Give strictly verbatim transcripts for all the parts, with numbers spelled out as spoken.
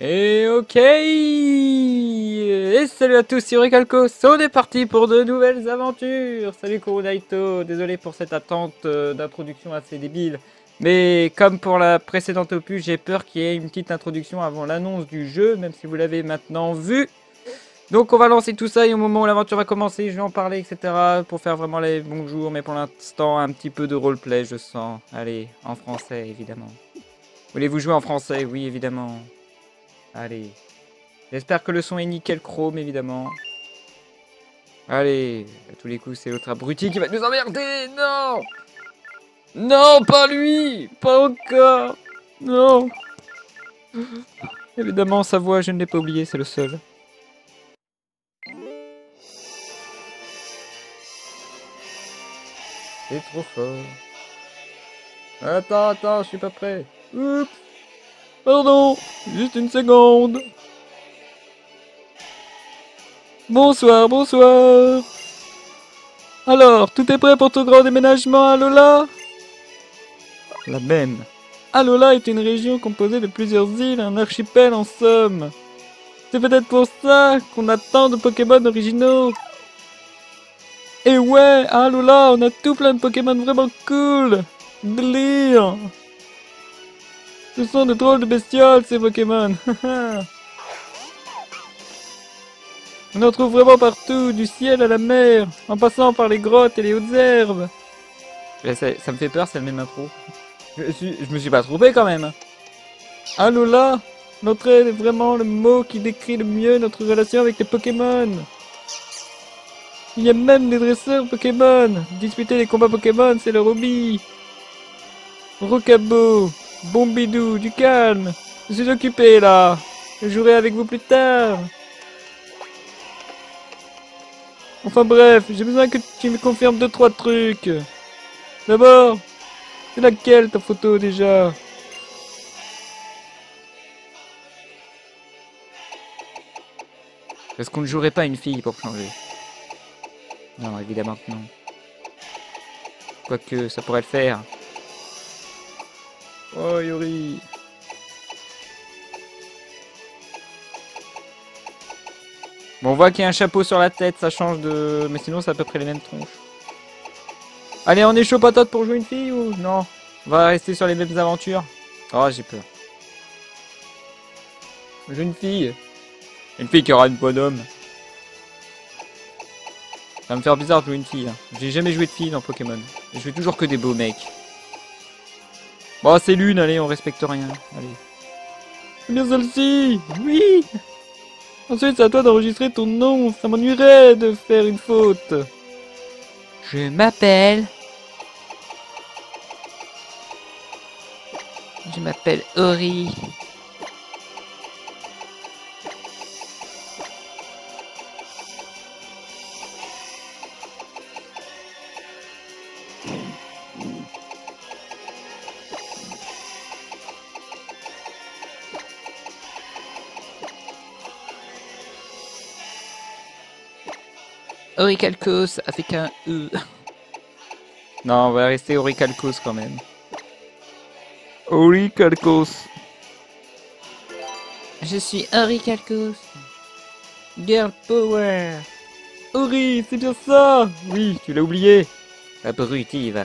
Et ok. Et salut à tous, c'est Recalcos. On est parti pour de nouvelles aventures. Salut Kurunaito, désolé pour cette attente euh, d'introduction assez débile. Mais comme pour la précédente opus, j'ai peur qu'il y ait une petite introduction avant l'annonce du jeu, même si vous l'avez maintenant vu. Donc on va lancer tout ça et au moment où l'aventure va commencer, je vais en parler, et cetera. Pour faire vraiment les bonjours, mais pour l'instant, un petit peu de roleplay, je sens. Allez, en français, évidemment. Voulez-vous jouer en français? Oui, évidemment. Allez. J'espère que le son est nickel chrome, évidemment. Allez, à tous les coups, c'est l'autre abruti qui va nous emmerder. Non! Non, pas lui! Pas encore! Non! Évidemment, sa voix, je ne l'ai pas oublié, c'est le seul. C'est trop fort. Attends, attends, je suis pas prêt. Oups! Pardon, juste une seconde. Bonsoir, bonsoir. Alors, tout est prêt pour ton grand déménagement, Alola? La même. Alola est une région composée de plusieurs îles, un archipel en somme. C'est peut-être pour ça qu'on a tant de Pokémon originaux. Et ouais, à Alola, on a tout plein de Pokémon vraiment cool. Délire. Ce sont de drôles de bestioles, ces Pokémon. On en trouve vraiment partout, du ciel à la mer, en passant par les grottes et les hautes herbes. Ça, ça me fait peur, c'est la même intro. Je, suis, je me suis pas trompé quand même. Alola, notre aide est vraiment le mot qui décrit le mieux notre relation avec les Pokémon. Il y a même des dresseurs Pokémon. Disputer les combats Pokémon, c'est leur hobby. Rocabo, Bombidou, du calme. Je suis occupé là. Je jouerai avec vous plus tard. Enfin bref, j'ai besoin que tu me confirmes deux trois trucs. D'abord, c'est laquelle ta photo déjà? Est-ce qu'on ne jouerait pas une fille pour changer? Non, évidemment que non. Quoique, ça pourrait le faire. Oh, Yuri. Bon, on voit qu'il y a un chapeau sur la tête, ça change de... Mais sinon, c'est à peu près les mêmes tronches. Allez, on est chaud patate pour jouer une fille ou... Non, on va rester sur les mêmes aventures. Oh, j'ai peur. Jouer une fille. Une fille qui aura une bonhomme. Ça va me faire bizarre de jouer une fille. Hein. J'ai jamais joué de fille dans Pokémon. Je joue toujours que des beaux mecs. Bon, c'est l'une, allez, on respecte rien. Allez. C'est bien celle-ci. Oui. Ensuite, c'est à toi d'enregistrer ton nom. Ça m'ennuierait de faire une faute. Je m'appelle... Je m'appelle Ori. Orichalcos avec un E. Non, on va rester Orichalcos quand même. Orichalcos. Je suis Orichalcos. Girl Power. Ori, c'est bien ça. Oui, tu l'as oublié. Abruti, va.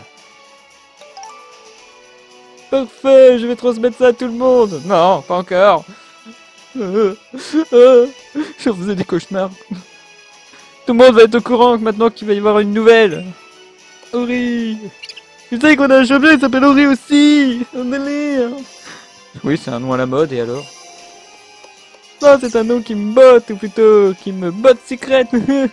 Parfait, je vais transmettre ça à tout le monde. Non, pas encore. Euh, euh, je faisais des cauchemars. Tout le monde va être au courant que maintenant qu'il va y avoir une nouvelle. Ori. Tu sais qu'on a un champion qui s'appelle Ori aussi. Un délire. Oui, c'est un nom à la mode, et alors? Non, c'est un nom qui me botte, ou plutôt, qui me botte secrète.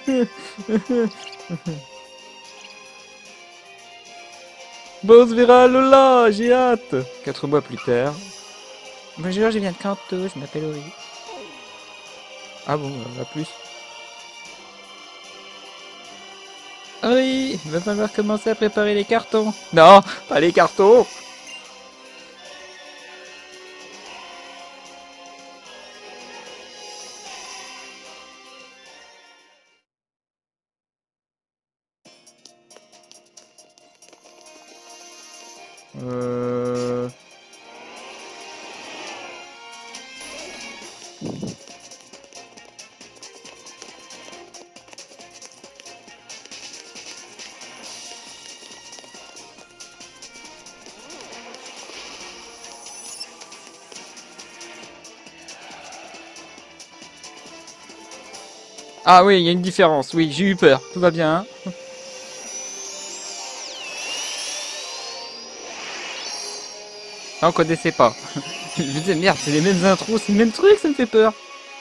Bon, on se verra à Lola, j'ai hâte. Quatre mois plus tard. Bonjour, je viens de Kanto, je m'appelle Ori. Ah bon, à plus. Oui, il va falloir commencer à préparer les cartons. Non, pas les cartons. Euh... Ah oui, il y a une différence. Oui, j'ai eu peur. Tout va bien. Hein. Ah, on connaissait pas. Je me disais, merde, c'est les mêmes intros, c'est le même truc, ça me fait peur.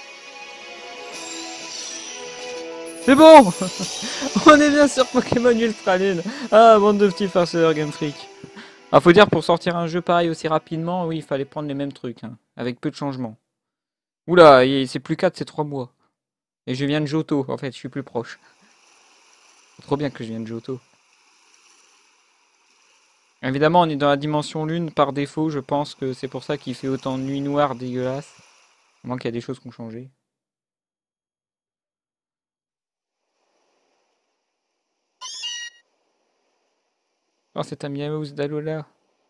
C'est bon. On est bien sur Pokémon Ultra Lune. Ah, bande de petits farceurs, Game Freak. Ah, faut dire, pour sortir un jeu pareil aussi rapidement, oui, il fallait prendre les mêmes trucs, hein, avec peu de changements. Oula, c'est plus quatre, c'est trois mois. Et je viens de Johto, en fait, je suis plus proche. C'est trop bien que je vienne de Johto. Évidemment, on est dans la dimension lune par défaut, je pense que c'est pour ça qu'il fait autant de nuit noire dégueulasse. À moins qu'il y a des choses qui ont changé. Oh, c'est un Miaouz d'Alola.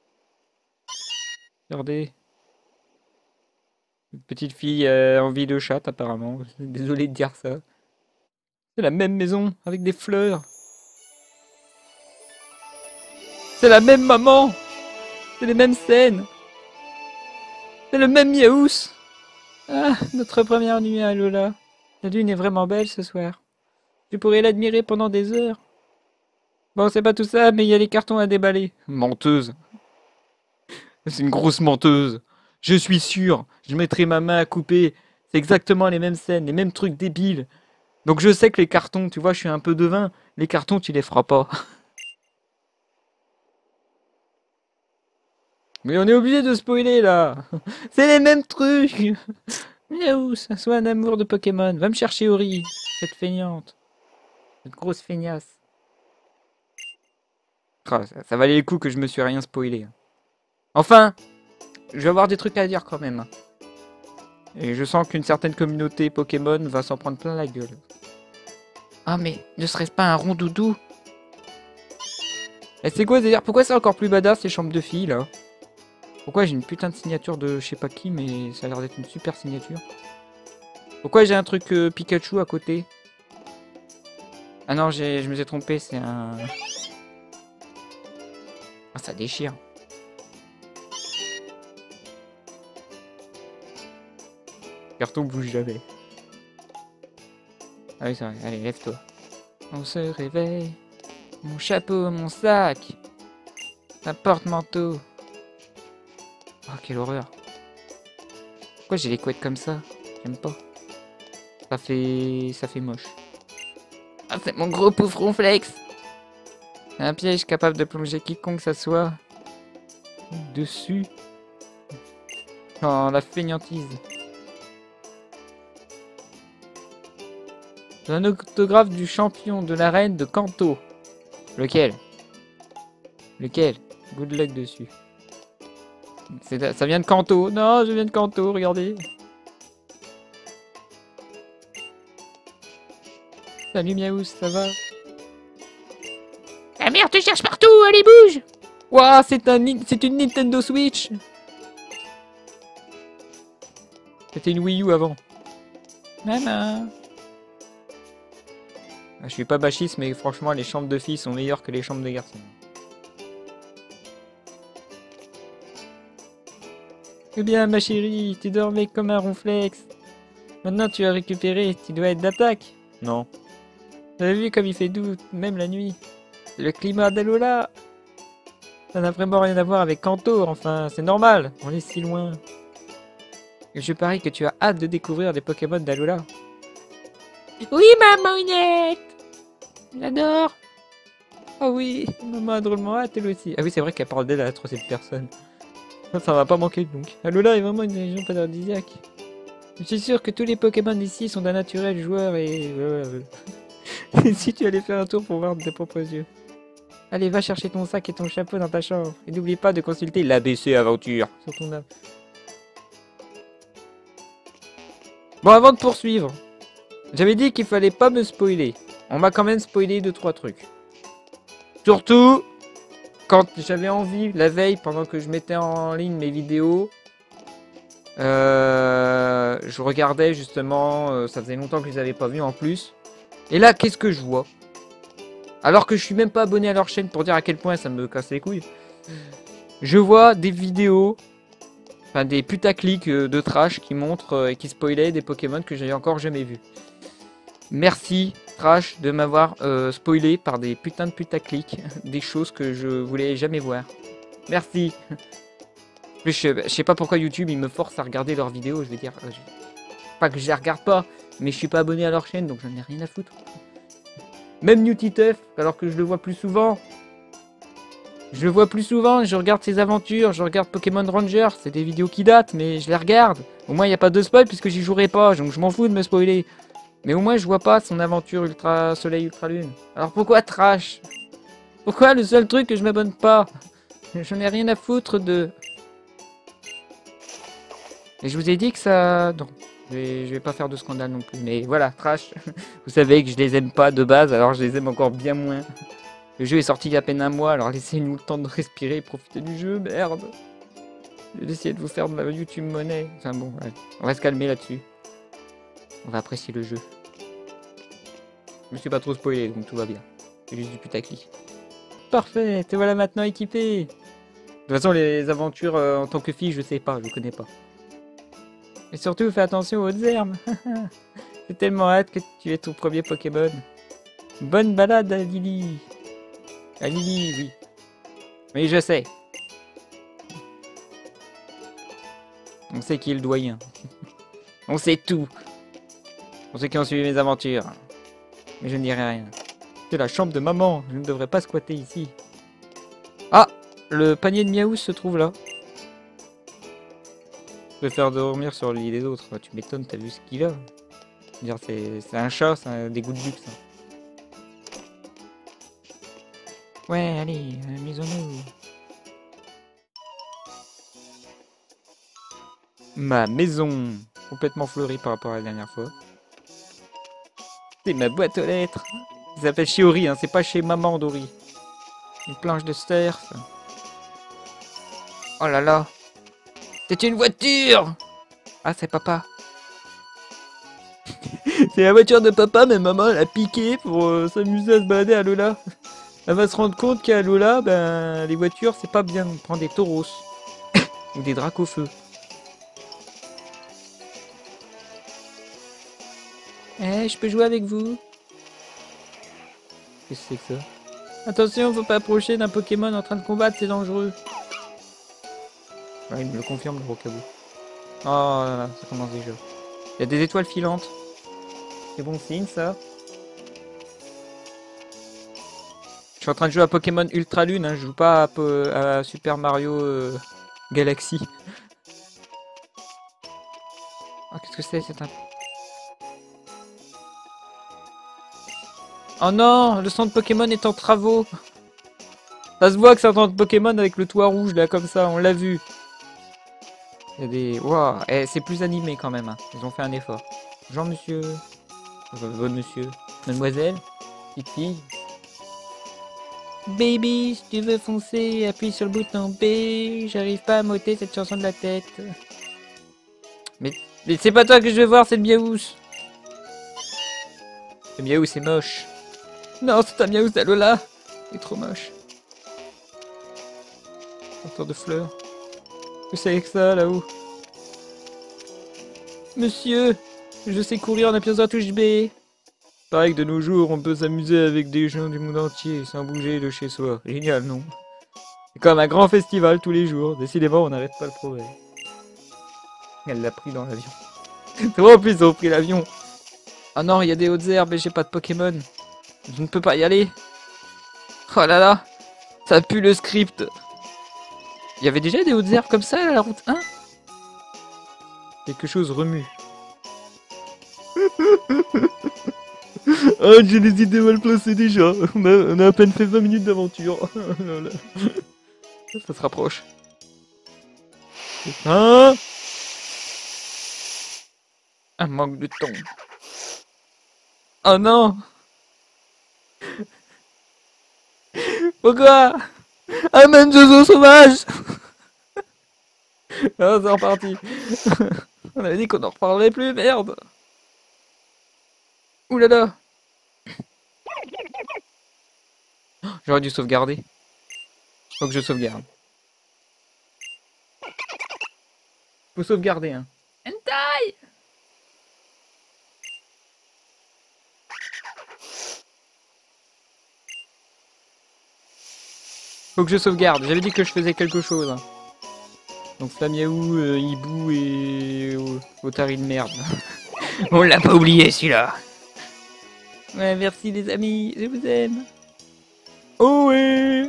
Regardez. Une petite fille euh, envie de chat, apparemment. Désolé de dire ça. C'est la même maison, avec des fleurs. C'est la même maman. C'est les mêmes scènes. C'est le même Miaouz. Ah, notre première nuit à Alola. La lune est vraiment belle ce soir. Tu pourrais l'admirer pendant des heures. Bon, c'est pas tout ça, mais il y a les cartons à déballer. Menteuse. C'est une grosse menteuse. Je suis sûr. Je mettrai ma main à couper. C'est exactement les mêmes scènes, les mêmes trucs débiles. Donc je sais que les cartons, tu vois, je suis un peu devin. Les cartons, tu les feras pas. Mais on est obligé de spoiler, là. C'est les mêmes trucs. Miaou, ça soit un amour de Pokémon. Va me chercher Ori. Cette feignante. Cette grosse feignasse. Oh, ça, ça valait le coup que je me suis rien spoilé. Enfin, je vais avoir des trucs à dire quand même. Et je sens qu'une certaine communauté Pokémon va s'en prendre plein la gueule. Ah mais, ne serait-ce pas un rond doudou? Et c'est quoi d'ailleurs? Pourquoi c'est encore plus badass les chambres de filles là? Pourquoi j'ai une putain de signature de je sais pas qui, mais ça a l'air d'être une super signature. Pourquoi j'ai un truc euh, Pikachu à côté? Ah non, je me suis trompé, c'est un... Ah, ça déchire. Carton bouge jamais. Ah oui, c'est vrai. Allez, lève-toi. On se réveille. Mon chapeau, mon sac. Un porte-manteau. Oh, quelle horreur. Pourquoi j'ai les couettes comme ça? J'aime pas. Ça fait... ça fait moche. Ah, c'est mon gros pouf ronflex. Un piège capable de plonger quiconque ça soit. Dessus. Oh, la feignantise. Un autographe du champion de l'arène de Kanto. Lequel? Lequel? Good luck dessus. Ça vient de Kanto. Non, je viens de Kanto, regardez. Salut Miaouz, ça va? La merde te cherche partout, allez bouge! Waouh, c'est un, c'est une Nintendo Switch. C'était une Wii U avant. Maman. Je suis pas bachiste, mais franchement, les chambres de filles sont meilleures que les chambres de garçons. Eh bien, ma chérie, tu dormais comme un ronflex. Maintenant, tu as récupéré, tu dois être d'attaque. Non. Vous avez vu comme il fait doux, même la nuit. C'est le climat d'Alola. Ça n'a vraiment rien à voir avec Kanto, enfin, c'est normal. On est si loin. Et je parie que tu as hâte de découvrir des Pokémon d'Alola. Oui, mamanette. J'adore. Oh oui, maman a drôlement hâte, elle aussi. Ah oui, c'est vrai qu'elle parle d'elle à la troisième personne. Ça va pas manquer donc. Alola est vraiment une région paradisiaque. Je suis sûr que tous les Pokémon d'ici sont d'un naturel joueur et... si tu allais faire un tour pour voir de tes propres yeux. Allez, va chercher ton sac et ton chapeau dans ta chambre. Et n'oublie pas de consulter l'A B C Aventure sur ton app. Bon, avant de poursuivre, j'avais dit qu'il fallait pas me spoiler. On m'a quand même spoilé deux trois trucs. Surtout quand j'avais envie, la veille, pendant que je mettais en ligne mes vidéos, euh, je regardais justement, euh, ça faisait longtemps que je les avais pas vus en plus. Et là, qu'est-ce que je vois? Alors que je suis même pas abonné à leur chaîne pour dire à quel point ça me casse les couilles. Je vois des vidéos, enfin des putaclics de trash qui montrent et qui spoilaient des Pokémon que j'avais encore jamais vus. Merci, Trash, de m'avoir euh, spoilé par des putains de putaclics, des choses que je voulais jamais voir. Merci. Je, je sais pas pourquoi YouTube, il me force à regarder leurs vidéos, je veux dire... Euh, je... Pas que je les regarde pas, mais je suis pas abonné à leur chaîne, donc j'en ai rien à foutre. Même NewTiteuf, alors que je le vois plus souvent. Je le vois plus souvent, je regarde ses aventures, je regarde Pokémon Ranger, c'est des vidéos qui datent, mais je les regarde. Au moins, il n'y a pas de spoil puisque j'y jouerai pas, donc je m'en fous de me spoiler. Mais au moins, je vois pas son aventure Ultra Soleil, Ultra Lune. Alors pourquoi Trash? Pourquoi le seul truc que je m'abonne pas? J'en ai rien à foutre de... Et je vous ai dit que ça... Non, je vais, je vais pas faire de scandale non plus. Mais voilà, Trash, vous savez que je les aime pas de base, alors je les aime encore bien moins. Le jeu est sorti il y a à peine un mois, alors laissez-nous le temps de respirer et profiter du jeu, merde. Je vais essayer de vous faire de la YouTube monnaie. Enfin bon, ouais. On va se calmer là-dessus. On va apprécier le jeu. Je me suis pas trop spoilé, donc tout va bien. C'est juste du putaclic. Parfait, te voilà maintenant équipé. De toute façon, les aventures euh, en tant que fille, je sais pas, je connais pas. Et surtout, fais attention aux hautes herbes. J'ai tellement hâte que tu aies ton premier Pokémon. Bonne balade à Lily. À Lily, oui. Oui, je sais. On sait qui est le doyen. On sait tout. On sait qui ont suivi mes aventures. Mais je ne dirai rien. C'est la chambre de maman. Je ne devrais pas squatter ici. Ah, le panier de Miaou se trouve là. Je vais faire dormir sur le lit des autres. Tu m'étonnes, t'as vu ce qu'il a. C'est un chat, c'est des goûts de luxe. Ouais, allez, euh, maisons-nous. Ma maison. Complètement fleurie par rapport à la dernière fois. C'est ma boîte aux lettres. Ça s'appelle Shiori, hein, c'est pas chez Maman Dori. Une planche de surf. Oh là là. C'est une voiture. Ah, c'est papa. C'est la voiture de papa, mais maman l'a piqué pour euh, s'amuser à se balader à Lola. Elle va se rendre compte qu'à Lola, ben, les voitures, c'est pas bien. On prend des tauros. Ou des dracofeux. Eh, je peux jouer avec vous? Qu'est-ce que c'est que ça? Attention, faut pas approcher d'un Pokémon en train de combattre, c'est dangereux. Ouais, il me le confirme, le Rocabou. Oh là là, ça commence déjà. Il y a des étoiles filantes. C'est bon signe, ça. Je suis en train de jouer à Pokémon Ultra Lune, hein. Je joue pas à, à Super Mario euh, Galaxy. Oh, qu'est-ce que c'est? C'est un... Oh non, le centre Pokémon est en travaux. Ça se voit que c'est un centre Pokémon avec le toit rouge, là, comme ça, on l'a vu. Il y a des... Waouh, eh, c'est plus animé quand même, hein. Ils ont fait un effort. Bonjour, monsieur. Bonne monsieur. Mademoiselle. Petite fille. Baby, si tu veux foncer, appuie sur le bouton B. J'arrive pas à m'ôter cette chanson de la tête. Mais, mais c'est pas toi que je veux voir, c'est le Miaous. Le Miaous, c'est moche. Non, c'est un Miaous d'Alola. Il est trop moche. Porteur de fleurs. Qu'est-ce que c'est avec ça, là-haut? Monsieur, je sais courir en appuyant sur la touche B. Pareil que de nos jours, on peut s'amuser avec des gens du monde entier sans bouger de chez soi. Génial, non? C'est comme un grand festival tous les jours. Décidément, on n'arrête pas le progrès. Elle l'a pris dans l'avion. C'est vrai, en plus, ils ont pris l'avion. Ah non, il y a des hautes herbes et j'ai pas de Pokémon. Je ne peux pas y aller. Oh là là, ça pue le script. Il y avait déjà des hautes herbes comme ça à la route un? Quelque chose remue. Ah, j'ai les idées mal placées déjà. On a, on a à peine fait vingt minutes d'aventure. Ça se rapproche. Hein? Un manque de temps. Oh non! Pourquoi? Ah, même Zozo sauvage! Ah, c'est reparti. On avait dit qu'on en reparlerait plus, merde! Ouh là là! J'aurais dû sauvegarder. Faut que je sauvegarde. Faut sauvegarder, hein. Hentai! Faut que je sauvegarde. J'avais dit que je faisais quelque chose. Hein. Donc Flamiaou, euh, Hibou et euh, Otari de merde. On l'a pas oublié celui-là. Ouais, merci les amis, je vous aime. Oh ouais.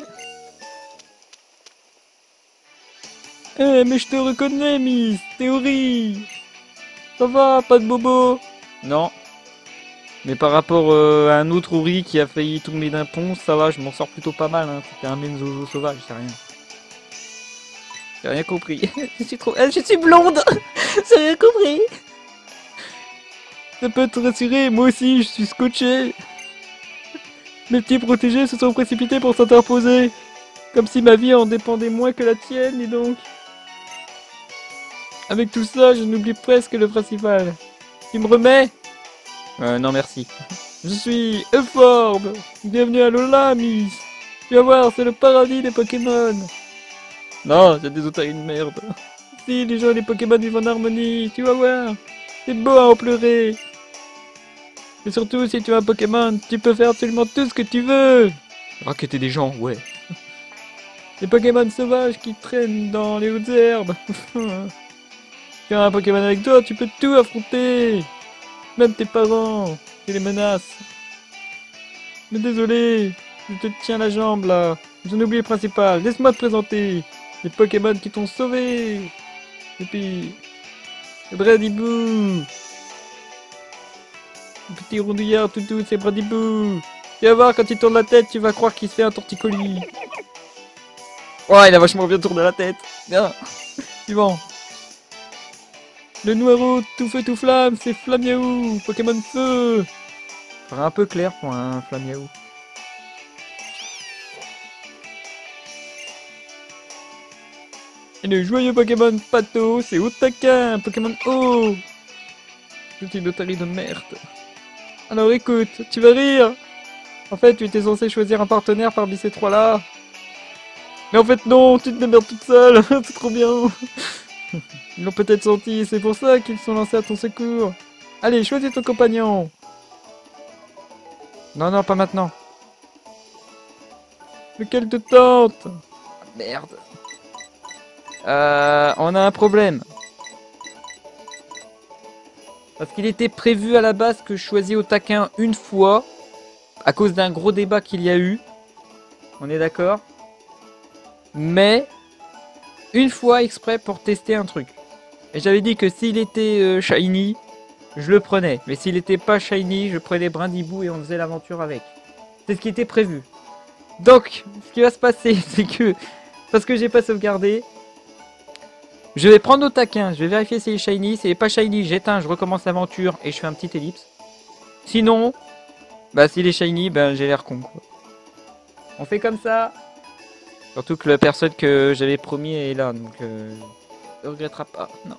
Eh mais je te reconnais Miss, Théorie. Ça va, pas de bobo? Non. Mais par rapport euh, à un autre Ori qui a failli tomber d'un pont, ça va, je m'en sors plutôt pas mal. Hein. C'était un Menzozo sauvage, c'est rien. J'ai rien compris. je suis trop... Ah, je suis blonde. J'ai rien compris. Ça peut te rassurer, moi aussi je suis scotché. Mes petits protégés se sont précipités pour s'interposer. Comme si ma vie en dépendait moins que la tienne, et donc... Avec tout ça, je n'oublie presque le principal. Tu me remets? Euh, non merci. Je suis Euphorbe. Bienvenue à Lola, Miss. Tu vas voir, c'est le paradis des Pokémon. Non, c'est des otaries de merde. Si, les gens et les Pokémon vivent en harmonie, tu vas voir. C'est beau à en pleurer. Et surtout, si tu as un Pokémon, tu peux faire absolument tout ce que tu veux. Raqueter des gens, ouais. Les Pokémon sauvages qui traînent dans les hautes herbes. Tu as un Pokémon avec toi, tu peux tout affronter. Même tes parents, tu les menaces. Mais désolé, je te tiens la jambe là. J'en oublie le principal. Laisse-moi te présenter. Les Pokémon qui t'ont sauvé. Et puis... Bradibou. Le petit rondouillard tout doux, c'est Bradibou. Tu vas voir, quand il tourne la tête, tu vas croire qu'il se fait un torticolis. Oh, il a vachement bien tourné la tête. Bien. Suivant. Le Noiro, tout feu tout flamme, c'est Flamiaou, Pokémon feu. Ça paraît un peu clair pour un Flamiaou. Et le joyeux Pokémon Pato, c'est Otaka, Pokémon eau. C'est une otarie de merde. Alors écoute, tu vas rire. En fait, tu étais censé choisir un partenaire parmi ces trois-là. Mais en fait non, tu te démerdes toute seule, c'est trop bien. Ils l'ont peut-être senti, c'est pour ça qu'ils sont lancés à ton secours. Allez, choisis ton compagnon. Non, non, pas maintenant. Lequel te tente? Ah, merde. Euh, on a un problème. Parce qu'il était prévu à la base que je choisis Otaka une fois, à cause d'un gros débat qu'il y a eu. On est d'accord? Mais, une fois exprès pour tester un truc. Et j'avais dit que s'il était euh, shiny, je le prenais. Mais s'il était pas shiny, je prenais Brindibou et on faisait l'aventure avec. C'est ce qui était prévu. Donc, ce qui va se passer, c'est que, parce que j'ai pas sauvegardé, je vais prendre Otaka, je vais vérifier s'il est shiny. S'il est pas shiny, j'éteins, je recommence l'aventure et je fais un petit ellipse. Sinon, bah s'il est shiny, ben j'ai l'air con. Quoi. On fait comme ça. Surtout que la personne que j'avais promis est là, donc euh, ne regrettera pas. Non.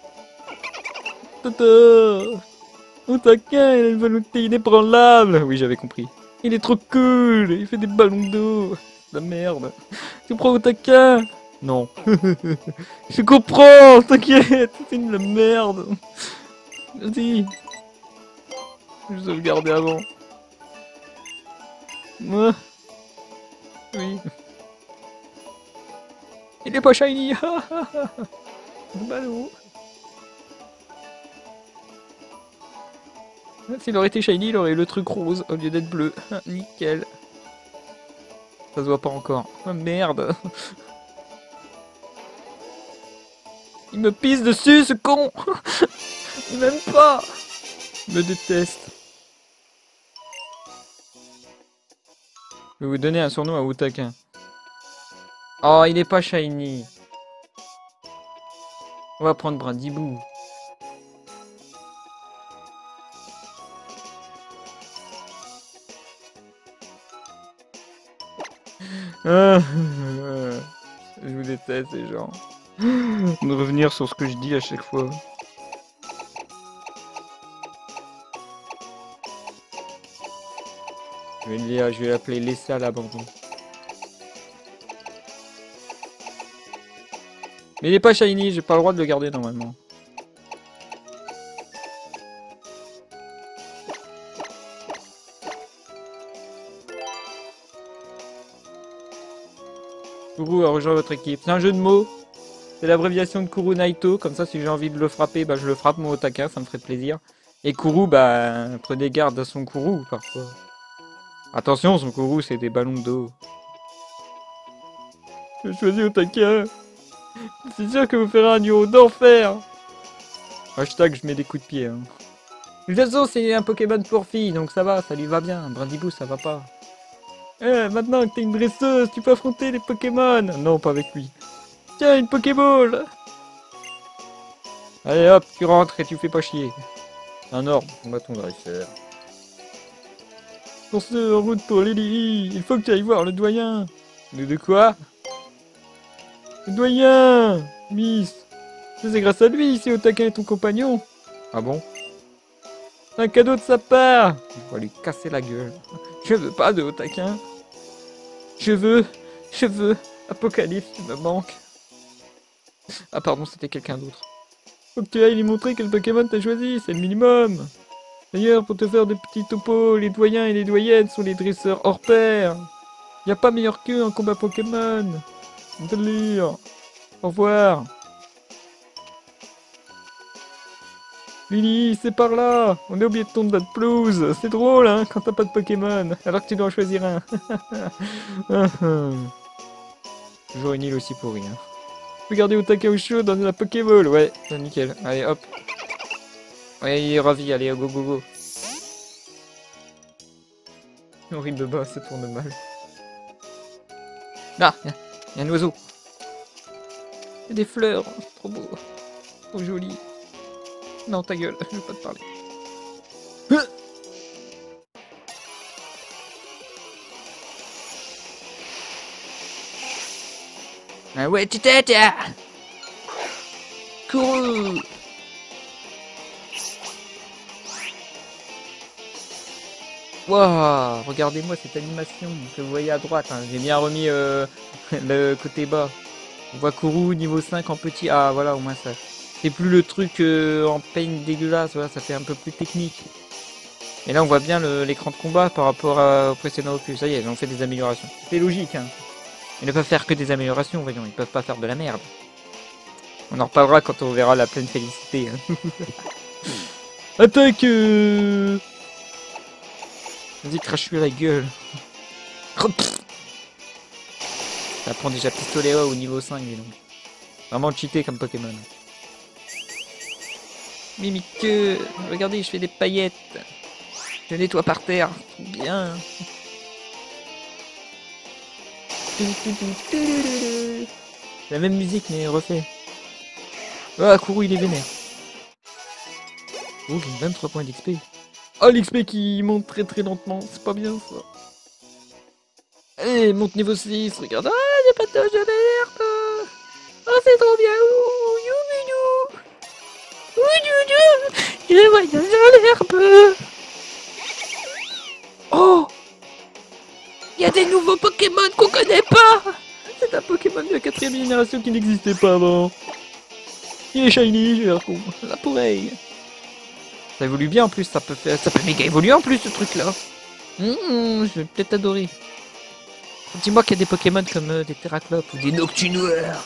Tata, Otaka, il a une volonté inébranlable. Oui, j'avais compris. Il est trop cool, il fait des ballons d'eau. La merde. Tu prends Otaka? Non. Je comprends, t'inquiète, c'est une la merde. Vas-y. Je sauvegardais avant. Moi. Oui. Il est pas shiny. Ballon. S'il aurait été shiny, il aurait eu le truc rose au lieu d'être bleu. Nickel. Ça se voit pas encore. Oh, merde. Il me pisse dessus, ce con. Il m'aime pas. Il me déteste. Je vais vous donner un surnom à Otaka. Oh, il est pas shiny. On va prendre Brindibou. Ah, je vous déteste, ces gens. De revenir sur ce que je dis à chaque fois. Je vais, je vais l'appeler laisser à l'abandon. Mais il est pas shiny, j'ai pas le droit de le garder normalement. Kuru a rejoint votre équipe. C'est un jeu de mots. C'est l'abréviation de Kuru Naito. Comme ça, si j'ai envie de le frapper, bah, je le frappe mon Otaka. Ça me ferait plaisir. Et Kuru, bah, prenez garde à son Kuru parfois. Attention, son Kuru, c'est des ballons d'eau. Je choisis Otaka. C'est sûr que vous ferez un niveau d'enfer. Hashtag, je mets des coups de pied. Hein. De toute façon, c'est un Pokémon pour filles, donc ça va, ça lui va bien. Brindibou, ça va pas. Eh, maintenant que t'es une dresseuse, tu peux affronter les Pokémon. Non, pas avec lui. Tiens, une Pokéball. Allez hop, tu rentres et tu fais pas chier. Un ordre, on va ton dresseur. Pour ce, en route pour Lily, il faut que tu ailles voir le doyen. De, de quoi? Le doyen, Miss. C'est grâce à lui si Otaka est ton compagnon. Ah bon? Un cadeau de sa part. Je vais lui casser la gueule. Je veux pas de Otaka. Je veux, je veux. Apocalypse, tu me manques. Ah pardon, c'était quelqu'un d'autre. Faut que tu ailles lui montrer quel Pokémon t'as choisi, c'est le minimum. D'ailleurs, pour te faire de petits topos, les doyens et les doyennes sont les dresseurs hors pair. Y a pas meilleur qu'eux en combat Pokémon. Délire. Au revoir. Lily, c'est par là. On a oublié de ton date pelouse. C'est drôle, hein, quand t'as pas de Pokémon, alors que tu dois en choisir un. Toujours une île aussi pourrie, hein. Regardez Otaka au chaud dans la Pokéball, ouais, c'est nickel. Allez, hop. Ouais, il est ravi, allez, go, go, go. Horrible bas, ça tourne mal. Là, il y a un oiseau. Il y a des fleurs, c'est trop beau. Trop joli. Non, ta gueule, je veux pas te parler. Ah ouais, tu t'es, tiens. Kuru. Waouh, regardez-moi cette animation que vous voyez à droite. Hein. J'ai bien remis euh, le côté bas. On voit Kuru niveau cinq en petit. Ah voilà, au moins ça. C'est plus le truc euh, en paint dégueulasse. Voilà, ça fait un peu plus technique. Et là, on voit bien l'écran de combat par rapport à, au précédent opus. Ça y est, ils ont fait des améliorations. C'est logique, hein. Ils ne peuvent faire que des améliorations, voyons. Ils peuvent pas faire de la merde. On en reparlera quand on verra la pleine félicité. Hein. Attaque euh... Vas-y, crache-lui la gueule. Ça prend déjà pistolet haut au niveau cinq, dis donc. Vraiment cheaté comme Pokémon. Mimique, regardez, je fais des paillettes. Je nettoie par terre. Bien. La même musique, mais refait. Ah, Kuru, il est vénère. Oh, j'ai vingt-trois points d'X P. Oh, l'X P qui monte très très lentement. C'est pas bien, ça. Allez, monte niveau six. Regarde. Ah, y'a pas de dodge d'alerte. Oh, c'est trop bien. Ouh, you, you. Ouh, you, you. Je voyage dans l'herbe. Oh, il y a des nouveaux Pokémon qu'on connaît pas. C'est un Pokémon de la quatrième génération qui n'existait pas avant. Il est shiny, j'ai l'air con. La pourreille. Ça évolue bien en plus, ça peut faire, ça peut méga évoluer en plus ce truc là. Mmh, je vais peut-être adorer. Dis-moi qu'il y a des Pokémon comme euh, des Terraclopes ou des Noctunnoirs.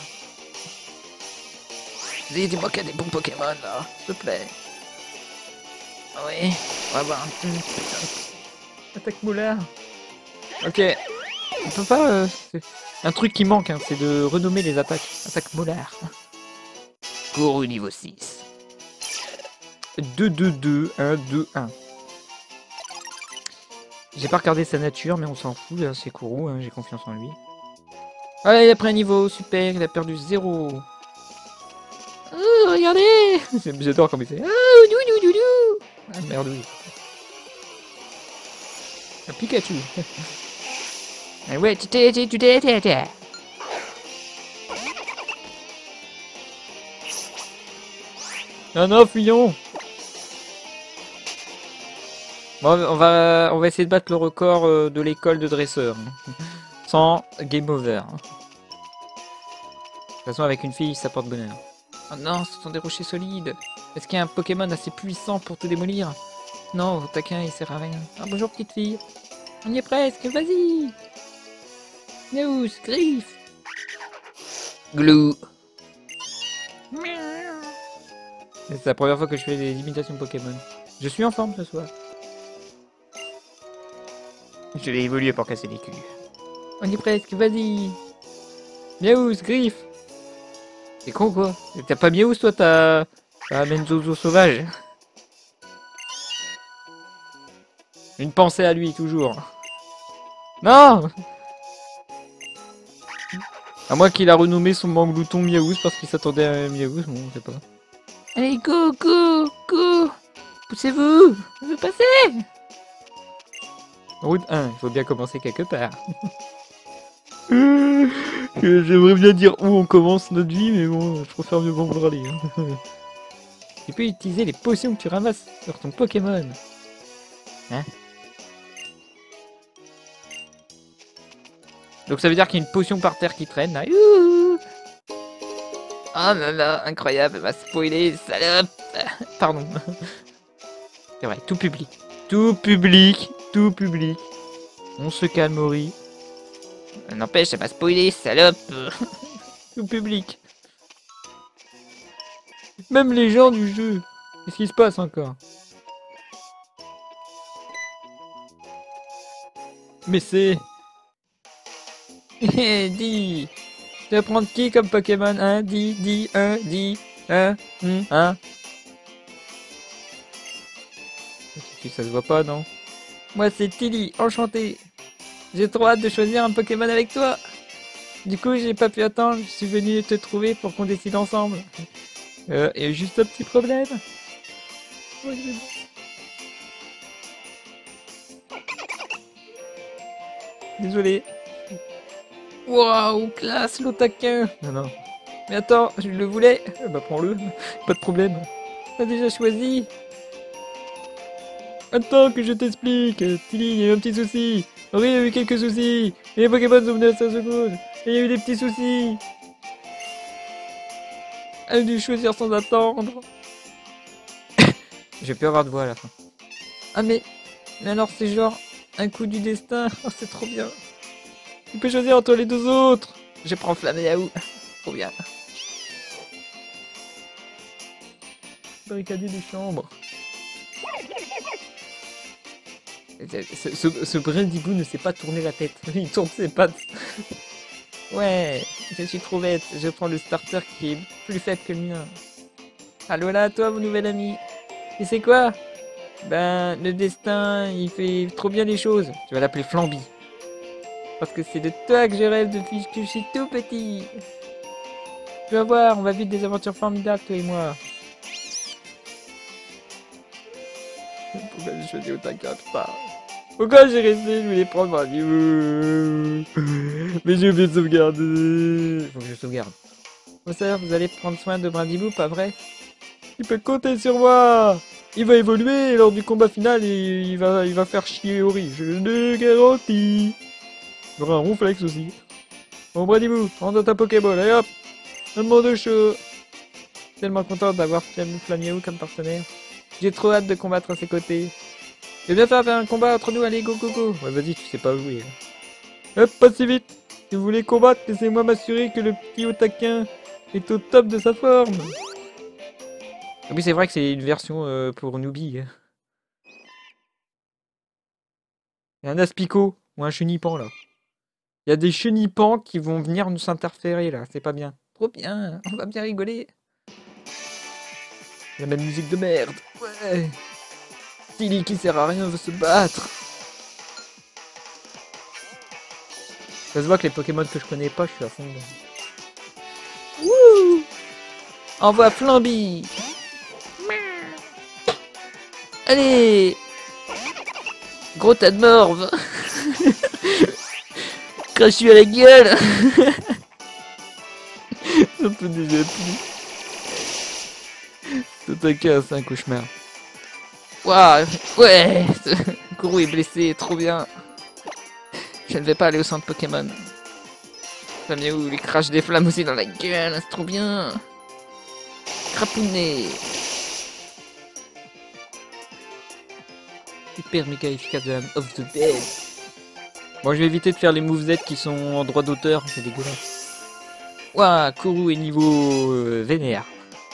Dis-moi qu'il y a des bons Pokémon là, s'il te plaît. Ah oui, on va voir. Mmh. Attaque moulaire. Ok. On peut pas... Euh, un truc qui manque, hein, c'est de renommer les attaques. Attaque moulaire. Kuru niveau six. deux deux deux, un deux un. J'ai pas regardé sa nature, mais on s'en fout, c'est Kuru, hein, j'ai confiance en lui. Allez, il a pris un niveau, super, il a perdu zéro. Oh, regardez. J'adore comme il fait. Oh, dou, dou, dou, dou. Ah, merde, oui. Un Pikachu. Ah ouais, tu t'es, tu t'es, tu t'es. Non, non, fuyons. Bon, on va, on va essayer de battre le record euh, de l'école de dresseur. Sans game over. De toute façon, avec une fille, ça porte bonheur. Oh non, ce sont des rochers solides. Est-ce qu'il y a un Pokémon assez puissant pour tout démolir? Non, taquin, il sert à rien. Ah, bonjour, petite fille. On y est presque, vas-y. Neus, Griff. Glou. C'est la première fois que je fais des imitations Pokémon. Je suis en forme ce soir. Je vais évoluer pour casser les culs. On y est presque, vas-y. Miaous, Griff. C'est con quoi. T'as pas Miaous toi, t'as... T'as Menzozo sauvage. Une pensée à lui, toujours. Non. À moins qu'il a renommé son Manglouton Miaous parce qu'il s'attendait à Miaous, bon, on sait pas. Allez, go, go, go. Poussez-vous, je veux passer. Route un, il faut bien commencer quelque part. J'aimerais bien dire où on commence notre vie, mais bon, je préfère mieux m'en branler. Hein. Tu peux utiliser les potions que tu ramasses sur ton Pokémon. Hein? Donc ça veut dire qu'il y a une potion par terre qui traîne là. Youhou. Oh là là, incroyable, elle m'a spoilé, salope. Pardon. C'est vrai, tout public. Tout public, tout public. On se calme, Ori. N'empêche, ça m'a spoilé, salope. Tout public. Même les gens du jeu. Qu'est-ce qui se passe encore? Mais c'est... Dis. Tu vas prendre qui comme Pokémon? Un, dis, dis, un, dis, un, un, un. Ça se voit pas, non? Moi, c'est Tilly, enchanté. J'ai trop hâte de choisir un Pokémon avec toi. Du coup, j'ai pas pu attendre, je suis venu te trouver pour qu'on décide ensemble. Euh, et juste un petit problème. Désolé. Waouh, classe, l'otaquin. Non, non. Mais attends, je le voulais. Bah, prends-le. Pas de problème. T'as déjà choisi. Attends que je t'explique. Tilly, il y a eu un petit souci. Oui, il y a eu quelques soucis. Et les Pokémon sont venus à cinq secondes. Et il y a eu des petits soucis. Elle a dû choisir sans attendre. J'ai peur avoir de voix à la fin. Ah mais... Mais alors c'est genre... Un coup du destin. Oh, c'est trop bien. Tu peux choisir entre les deux autres. Je prends Flaméaou. Trop bien. Barricader des chambres. Ce, ce, ce Brindibou ne sait pas tourner la tête. Il tourne ses pattes. Ouais, je suis trop bête. Je prends le starter qui est plus faible que le mien. Allô là, toi, mon nouvel ami. Et c'est quoi? Ben, le destin, il fait trop bien les choses. Tu vas l'appeler Flamby. Parce que c'est de toi que je rêve depuis que je suis tout petit. Tu vas voir, on va vivre des aventures formidables, toi et moi. Pourquoi j'ai choisi Otaka, putain? Pourquoi j'ai resté? Je voulais prendre un niveau. Mais j'ai oublié de sauvegarder. Faut que je sauvegarde. Bon, ça, vous allez prendre soin de Brindibou, pas vrai? Tu peux compter sur moi. Il va évoluer et lors du combat final, il, il, va, il va faire chier Ori. Je le garantis. Il y aura un ronflex aussi. Bon, Brindibou, rentre dans ta Pokéball. Allez hop. Un mot de chaud. Tellement content d'avoir Flaméaou comme partenaire. J'ai trop hâte de combattre à ses côtés. Je vais bien faire un combat entre nous, allez, go, go, go. Ouais, vas-y, tu sais pas jouer. Hop, pas si vite. Si vous voulez combattre, laissez-moi m'assurer que le petit Otaquin est au top de sa forme. Ah oui, c'est vrai que c'est une version euh, pour newbie. Il y a un Aspico ou un Chenipan, là. Il y a des Chenipans qui vont venir nous interférer, là. C'est pas bien. Trop bien, on va bien rigoler. La même musique de merde. Ouais. Tilly qui sert à rien veut se battre. Ça se voit que les Pokémon que je connais pas, je suis à fond dedans. Wouh! Envoie Flamby. Allez! Gros tas de morve. Crache-lui à la gueule. J'en peux déjà plus. Totaka, c'est un cauchemar. Waouh, ouais, Kourou est blessé, trop bien. Je ne vais pas aller au centre Pokémon. Flaméaou lui crache des flammes aussi dans la gueule, c'est trop bien. Crapounet. Super méga efficace de la of the bed. Bon, je vais éviter de faire les moveset qui sont en droit d'auteur, c'est dégueulasse. Ouah, Kourou est niveau euh, vénère.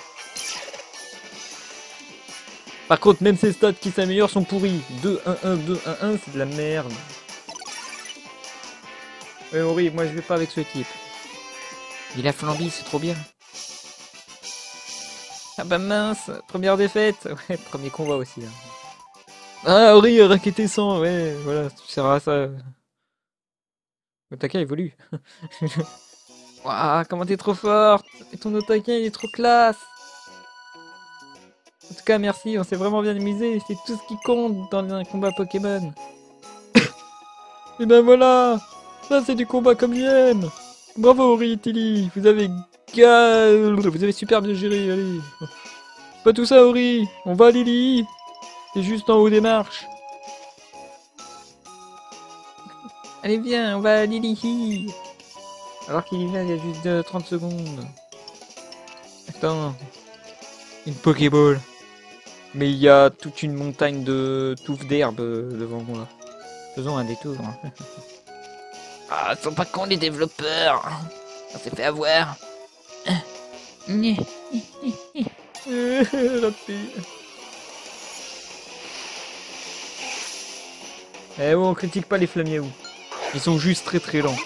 Par contre, même ses stats qui s'améliorent sont pourris. deux un un, deux un un, c'est de la merde. Ouais, horrible, moi je vais pas avec ce type. Il a flambi, c'est trop bien. Ah bah mince, première défaite. Ouais, premier combat aussi. Hein. Ah, Ori, raquetté cent, ouais, voilà, tu seras à ça. Otaka évolue. Waouh, comment t'es trop forte. Et ton Otaka, il est trop classe. En tout cas, merci, on s'est vraiment bien amusé. C'est tout ce qui compte dans un combat Pokémon. Et ben voilà, ça c'est du combat comme j'aime. Bravo Ori, Tilly, vous avez ga... vous avez super bien géré, allez. Pas tout ça Ori, on va à Lily. C'est juste en haut des marches. Allez viens, on va à Lily. Alors qu'il y vient il y a juste euh, trente secondes. Attends. Une Pokéball. Mais il y a toute une montagne de touffes d'herbe euh, devant moi. Faisons un détour. Ah, ils sont pas cons les développeurs. On s'est fait avoir. Raté. Eh bon, on critique pas les Flamiaou. Ils sont juste très très lents.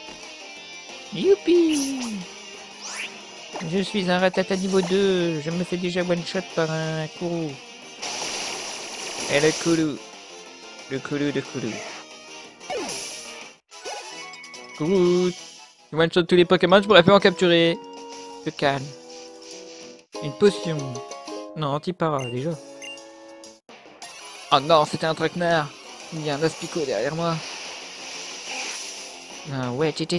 Youpi! Je suis un ratata niveau deux. Je me fais déjà one shot par un Kourou. Et le Kourou. Le Kourou de Kourou. Kourou. One shot tous les Pokémon, je pourrais plus en capturer. Je calme. Une potion. Non, anti-para déjà. Oh non, c'était un traquenard. Il y a un Aspico derrière moi. Ah ouais, tu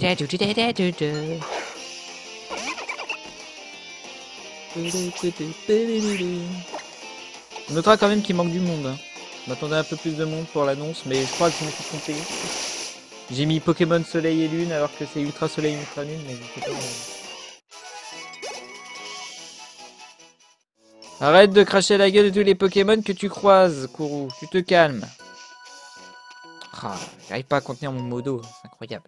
On notera quand même qu'il manque du monde. Hein. Je m'attendais un peu plus de monde pour l'annonce, mais je crois que je me suis trompé. J'ai mis Pokémon Soleil et Lune alors que c'est Ultra Soleil et Ultra Lune, mais je sais pas. Arrête de cracher la gueule de tous les Pokémon que tu croises, Kourou. Tu te calmes. Ah, j'arrive pas à contenir mon modo, c'est incroyable.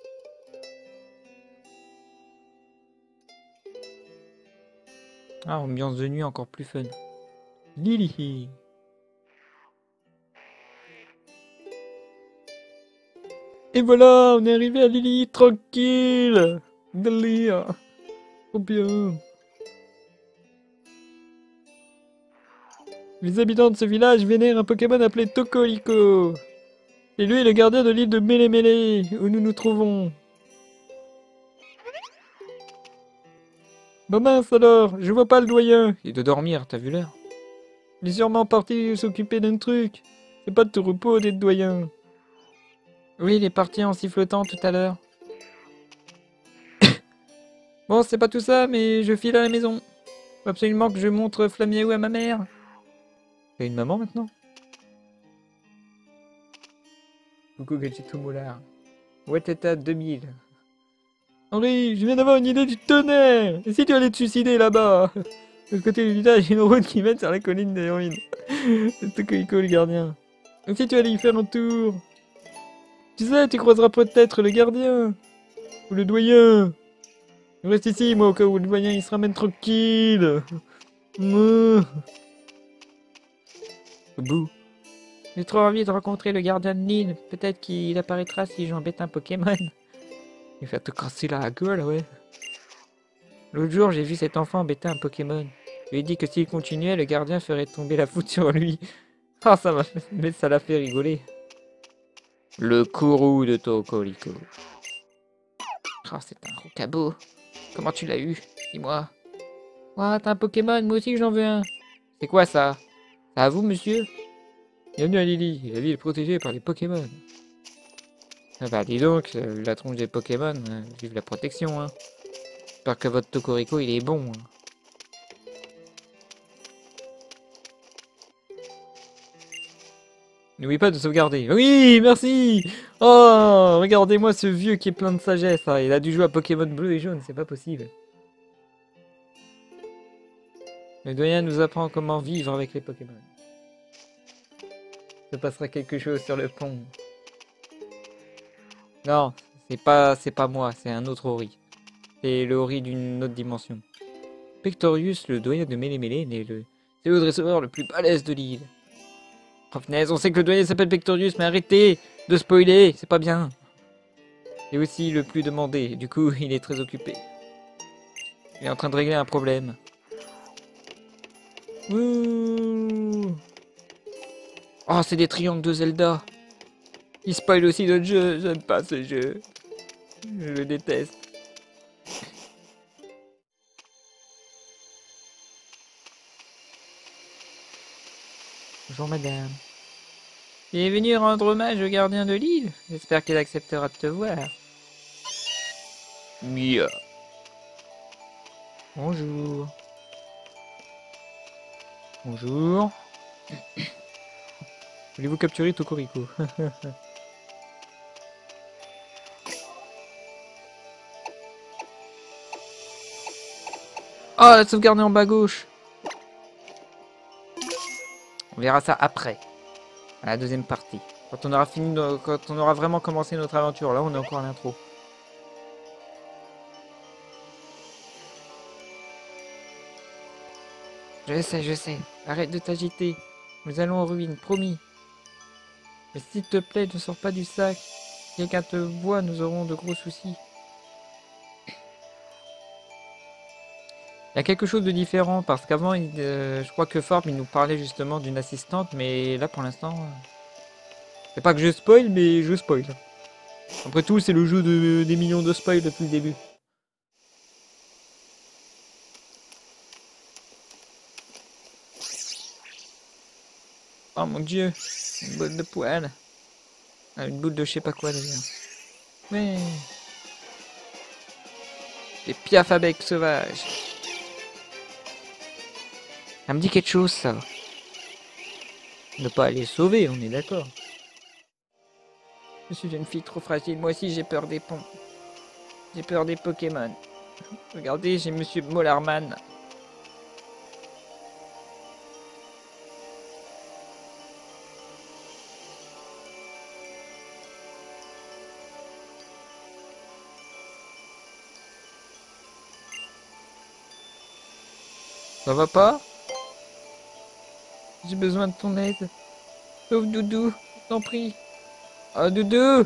Ah, ambiance de nuit encore plus fun. Lily. Et voilà, on est arrivé à Lily, tranquille. Délire. Trop bien. Les habitants de ce village vénèrent un Pokémon appelé Tokoliko. Et lui est le gardien de l'île de Mélémélé, où nous nous trouvons. Bah mince alors, je vois pas le doyen. Il doit dormir, t'as vu l'heure? Il est sûrement parti s'occuper d'un truc. C'est pas de tout repos d'être doyen. Oui, il est parti en sifflotant tout à l'heure. Bon, c'est pas tout ça, mais je file à la maison. Faut absolument que je montre Flamiaou à ma mère. T'as une maman maintenant? Coucou Gadgetou Moulard. Weteta deux mille. Henri, je viens d'avoir une idée du tonnerre. Et si tu allais te suicider là-bas? De l'autre côté du village, il y a une route qui mène sur la colline des héroïnes. C'est Tokoliko le gardien. Et si tu allais y faire un tour? Tu sais, tu croiseras peut-être le gardien. Ou le doyen. Je reste ici, moi, au cas où le doyen il se ramène tranquille. Mouh. Bouh. J'ai trop envie de rencontrer le gardien de l'île. Peut-être qu'il apparaîtra si j'embête un Pokémon. Il va te casser la gueule, ouais. L'autre jour, j'ai vu cet enfant embêter un Pokémon. Je lui ai dit que s'il continuait, le gardien ferait tomber la foudre sur lui. Ah, ça m'a fait... Mais ça l'a fait rigoler. Le Kourou de Tokoliko. Ah, c'est un rocabo. Comment tu l'as eu? Dis-moi. Ouah, t'as un Pokémon, moi aussi j'en veux un. C'est quoi ça? C'est à vous, monsieur? Bienvenue à Lily, la ville est protégée par les Pokémon. Ah bah dis donc, euh, la tronche des Pokémon, euh, vive la protection, hein. J'espère que votre Tokoriko il est bon. Hein. N'oubliez pas de sauvegarder. Oui, merci. Oh, regardez-moi ce vieux qui est plein de sagesse. Hein. Il a dû jouer à Pokémon bleu et jaune, c'est pas possible. Le doyen nous apprend comment vivre avec les Pokémon. Il se passera quelque chose sur le pont. Non, c'est pas, c'est pas moi, c'est un autre Ori. C'est le Ori d'une autre dimension. Pectorius, le doyen de Mélémélène, est le... C'est le dresseur le plus balèze de l'île. Profnaise, on sait que le doyen s'appelle Pectorius, mais arrêtez de spoiler, c'est pas bien. Et aussi le plus demandé, du coup il est très occupé. Il est en train de régler un problème. Ouh. Oh, c'est des triangles de Zelda. Il spoil aussi notre jeu, j'aime pas ce jeu. Je le déteste. Bonjour madame. Il est venu rendre hommage au gardien de l'île. J'espère qu'il acceptera de te voir. Mia. Bonjour. Bonjour. Voulez-vous capturer Tokoriko? Oh, la sauvegarde est en bas à gauche. On verra ça après. À la deuxième partie. Quand on aura fini, no... quand on aura vraiment commencé notre aventure. Là, on est encore à l'intro. Je sais, je sais. Arrête de t'agiter. Nous allons en ruine, promis. Mais s'il te plaît, ne sors pas du sac. Si quelqu'un te voit, nous aurons de gros soucis. Il y a quelque chose de différent, parce qu'avant, euh, je crois que Forb, il nous parlait justement d'une assistante, mais là, pour l'instant... Euh... C'est pas que je spoil, mais je spoil. Après tout, c'est le jeu de, des millions de spoils depuis le début. Oh mon dieu, une boule de poêle. Ah, une boule de je sais pas quoi d'ailleurs. Mais... Des piafabecs sauvages. Ça me dit quelque chose, ça. Ne pas aller sauver, on est d'accord. Je suis une fille trop fragile. Moi aussi, j'ai peur des ponts. J'ai peur des Pokémon. Regardez, j'ai Monsieur Mollarman. Ça va pas? J'ai besoin de ton aide. Sauve Doudou, je t'en prie. Oh Doudou.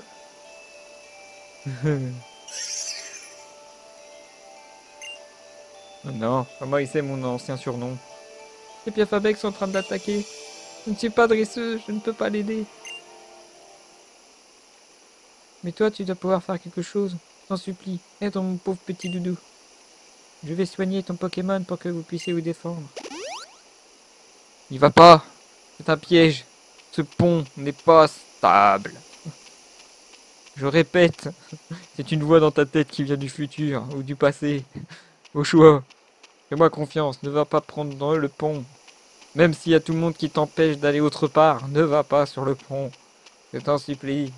Oh non, comment il sait mon ancien surnom? Les Piafabecs sont en train d'attaquer. Je ne suis pas dresseuse, je ne peux pas l'aider. Mais toi, tu dois pouvoir faire quelque chose. T'en supplie, aide mon pauvre petit Doudou. Je vais soigner ton Pokémon pour que vous puissiez vous défendre. Il va pas. C'est un piège. Ce pont n'est pas stable. Je répète, c'est une voix dans ta tête qui vient du futur ou du passé. Au choix. Fais-moi confiance, ne va pas prendre dans le pont. Même s'il y a tout le monde qui t'empêche d'aller autre part, ne va pas sur le pont. Je t'en supplie.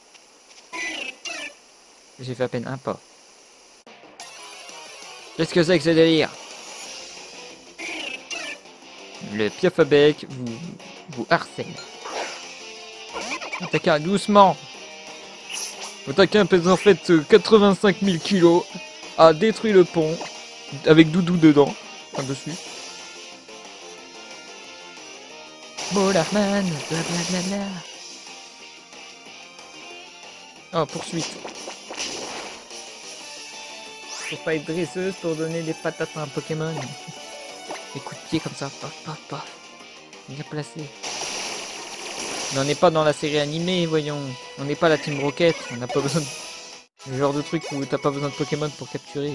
J'ai fait à peine un pas. Qu'est-ce que c'est que ce délire? Le Piafabec vous, vous harcèle. Un taquin doucement. Le taquin pèse en fait quatre-vingt-cinq mille kilos, a détruit le pont, avec Doudou dedans, enfin dessus. Mollarman, blablabla. Oh, poursuite. Faut pas être dresseuse pour donner des patates à un Pokémon. Des coups de pied comme ça, paf paf paf. Bien placé. Mais on n'est pas dans la série animée, voyons. On n'est pas la Team Rocket, on n'a pas besoin de... Le genre de truc où t'as pas besoin de Pokémon pour capturer.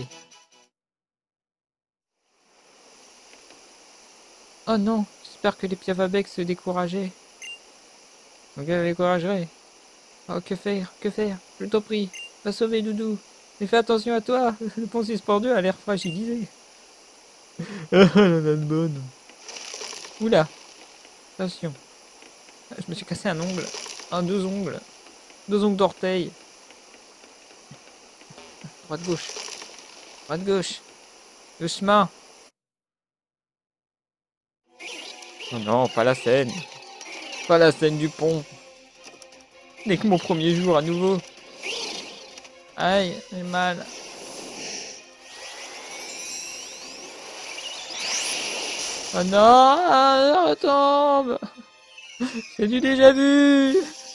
Oh non, j'espère que les Piafabecs se décourageaient. Ok, découragerait. Oh, que faire, que faire? Je t'en prie, va sauver Doudou. Mais fais attention à toi, le pont suspendu a l'air fragilisé. Ah, la bonne. Oula, attention. Je me suis cassé un ongle. Un, deux ongles. Deux ongles d'orteil. Droite gauche. Droite gauche. Doucement. Oh non, pas la scène. Pas la scène du pont. N'est que mon premier jour à nouveau. Aïe, j'ai mal. Oh non, elle retombe. C'est du déjà vu.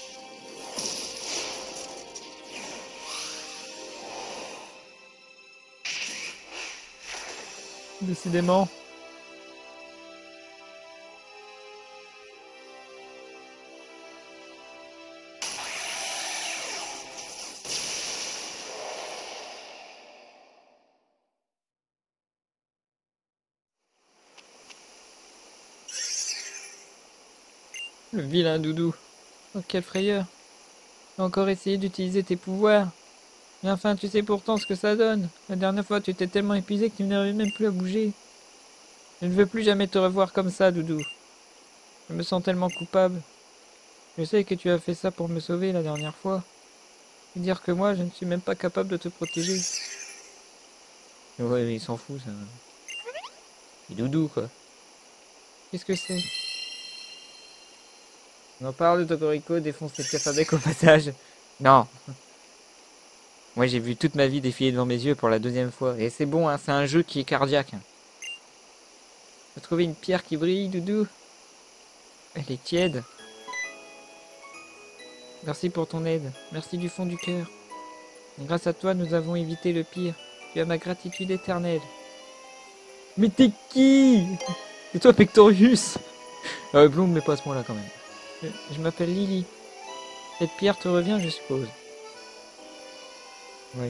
Décidément. Le vilain Doudou. Oh, quelle frayeur. T'as encore essayé d'utiliser tes pouvoirs. Mais enfin, tu sais pourtant ce que ça donne. La dernière fois, tu étais tellement épuisé que tu n'arrivais même plus à bouger. Je ne veux plus jamais te revoir comme ça, Doudou. Je me sens tellement coupable. Je sais que tu as fait ça pour me sauver la dernière fois. Et dire que moi, je ne suis même pas capable de te protéger. Ouais, mais il s'en fout, ça. C'est Doudou, quoi. Qu'est-ce que c'est? On en parle de Tokorico défonce ses pièces avec au passage. Non. Moi, j'ai vu toute ma vie défiler devant mes yeux pour la deuxième fois. Et c'est bon, hein, c'est un jeu qui est cardiaque. T'as trouvé une pierre qui brille, Doudou? Elle est tiède. Merci pour ton aide. Merci du fond du cœur. Grâce à toi, nous avons évité le pire. Tu as ma gratitude éternelle. Mais t'es qui? C'est toi, Pectorius? euh, Bloom, mais pas à ce moment-là, quand même. Je, je m'appelle Lily. Cette pierre te revient, je suppose. Oui.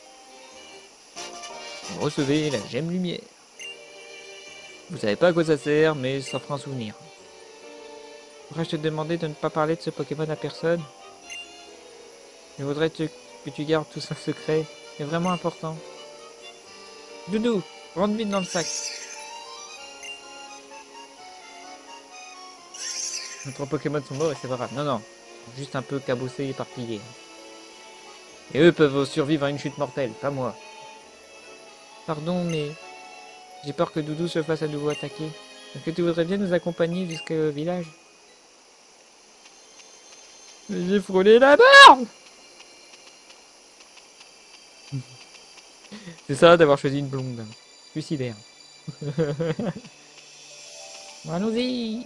Recevez la gemme lumière. Vous savez pas à quoi ça sert, mais ça fera un souvenir. Pourrais-je te demander de ne pas parler de ce Pokémon à personne? Je voudrais te, que tu gardes tout ça secret. C'est vraiment important. Doudou, rentre vite dans le sac. Notre Pokémon sont morts et c'est pas grave. Non, non. Juste un peu cabossé et éparpillé. Et eux peuvent survivre à une chute mortelle, pas moi. Pardon, mais j'ai peur que Doudou se fasse à nouveau attaquer. Est-ce que tu voudrais bien nous accompagner jusqu'au village? J'ai frôlé la mort. C'est ça d'avoir choisi une blonde. Suicidaire. Bon, allons-y.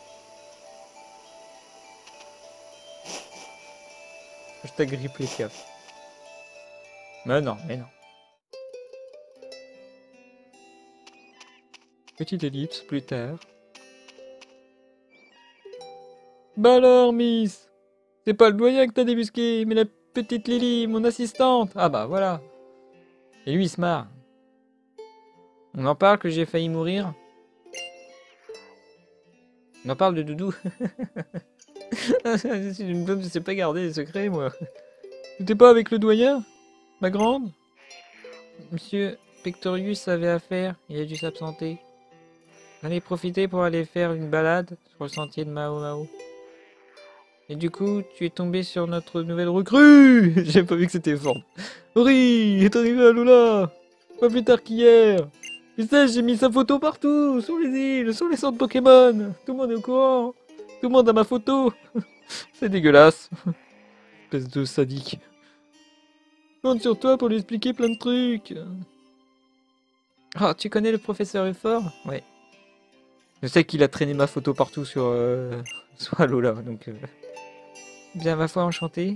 Je t'agrippe les caps. Mais non, mais non. Petite ellipse, plus tard. Bah alors, Miss, c'est pas le doyen que t'as débusqué, mais la petite Lily, mon assistante. Ah bah voilà. Et lui, il se marre. On en parle que j'ai failli mourir. On en parle de Doudou. Je ne sais pas garder les secrets, moi. T'étais pas avec le doyen, ma grande? Monsieur Pectorius avait affaire, il a dû s'absenter. J'en ai profité pour aller faire une balade sur le sentier de Mao Mao. Et du coup, tu es tombé sur notre nouvelle recrue. J'ai pas vu que c'était fort. Ori est arrivé à Lula. Pas plus tard qu'hier. Tu sais, j'ai mis sa photo partout, sur les îles, sur les centres Pokémon. Tout le monde est au courant. Tout le monde a ma photo. C'est dégueulasse. Espèce de sadique. Je compte sur toi pour lui expliquer plein de trucs. Ah, tu connais le professeur Euphor? Ouais. Je sais qu'il a traîné ma photo partout sur, euh, sur Alola, donc... Euh... Bien, ma foi, enchanté.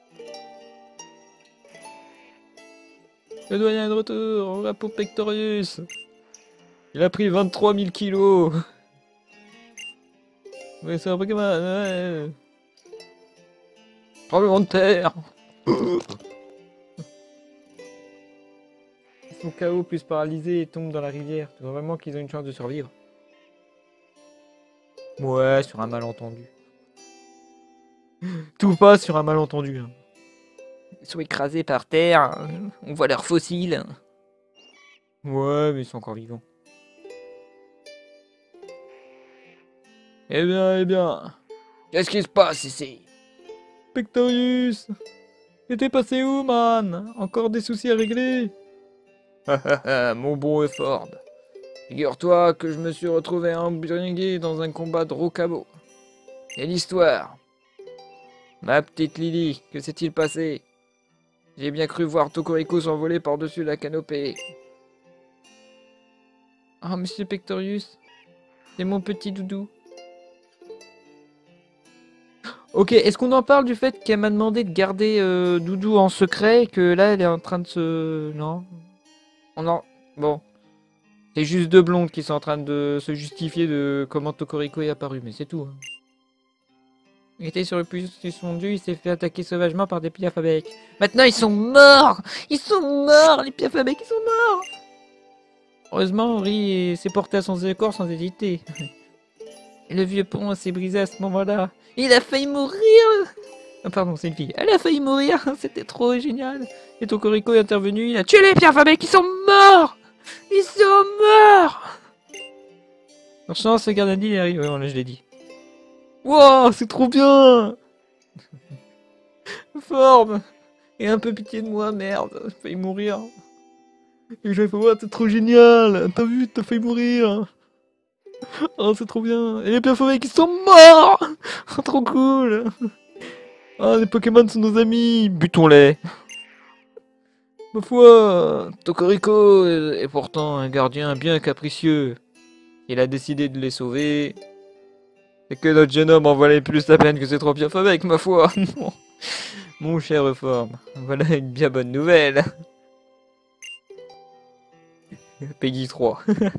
Le doyen est de retour, on va pour Pectorius. Il a pris vingt-trois mille kilos. Ouais, c'est un Pokémon, ouais. Tremblement de terre. Ils sont K O plus paralysés et tombent dans la rivière. Tu vois vraiment qu'ils ont une chance de survivre? Ouais, sur un malentendu. Tout passe sur un malentendu. Hein. Ils sont écrasés par terre. On voit leurs fossiles. Ouais, mais ils sont encore vivants. Eh bien, eh bien. Qu'est-ce qui se passe ici? Pectorius! T'étais passé où, man? Encore des soucis à régler? Mon bon Euphorbe. Figure-toi que je me suis retrouvé embringué dans un combat de Rocabo. Et l'histoire? Ma petite Lily, que s'est-il passé? J'ai bien cru voir Tokorico s'envoler par-dessus la canopée. Ah, oh, monsieur Pectorius, C'est mon petit doudou. Ok, est-ce qu'on en parle du fait qu'elle m'a demandé de garder euh, Doudou en secret et que là, elle est en train de se... Non. On en... Bon. C'est juste deux blondes qui sont en train de se justifier de comment Tokoriko est apparu, mais c'est tout. Hein. Il était sur le puits suspendu, il s'est fait attaquer sauvagement par des piafabeks. Maintenant, ils sont morts. Ils sont morts, les piafabeks, ils sont morts. Heureusement, Ori s'est porté à son secours sans hésiter. Et le vieux pont s'est brisé à ce moment-là. Il a failli mourir. Ah, pardon, c'est une fille. Elle a failli mourir. C'était trop génial. Et Tokoriko est intervenu. Il a tué les piafabeks. Ils sont morts. Ils sont morts. Par chance, le gardien est arrivé. Ouais, là, je l'ai dit. Wow, c'est trop bien. Forme. Et un peu pitié de moi, merde. J'ai failli mourir. Et je vais voir, c'est trop génial. T'as vu, t'as failli mourir. Oh, c'est trop bien. Et les piafabeks, ils sont morts. Trop cool. Ah, les Pokémon sont nos amis. Butons-les. Ma foi, Tokoriko est pourtant un gardien bien capricieux. Il a décidé de les sauver. Et que notre jeune homme en valait plus la peine que ses trois piafabeks, ma foi. Mon cher Reforme, voilà une bien bonne nouvelle. Peggy trois.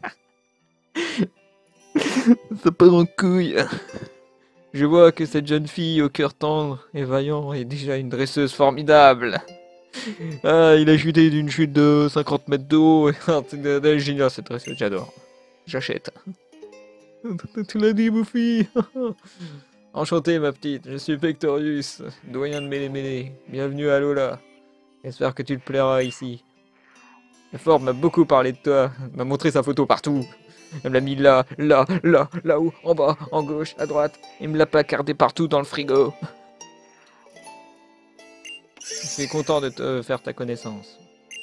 Ça part en couille. Je vois que cette jeune fille au cœur tendre et vaillant est déjà une dresseuse formidable. Ah, il a chuté d'une chute de cinquante mètres de haut. Elle est géniale cette dresseuse, j'adore. J'achète. Tu l'as dit, Bouffi. Enchanté, ma petite, je suis Pectorius, doyen de Mêlé Mêlé. Bienvenue à Lola. J'espère que tu te plairas ici. Le fort m'a beaucoup parlé de toi, m'a montré sa photo partout. Elle me l'a mis là, là, là, là-haut, en bas, en gauche, à droite. Il me l'a placardé partout dans le frigo. Je suis content de te faire ta connaissance.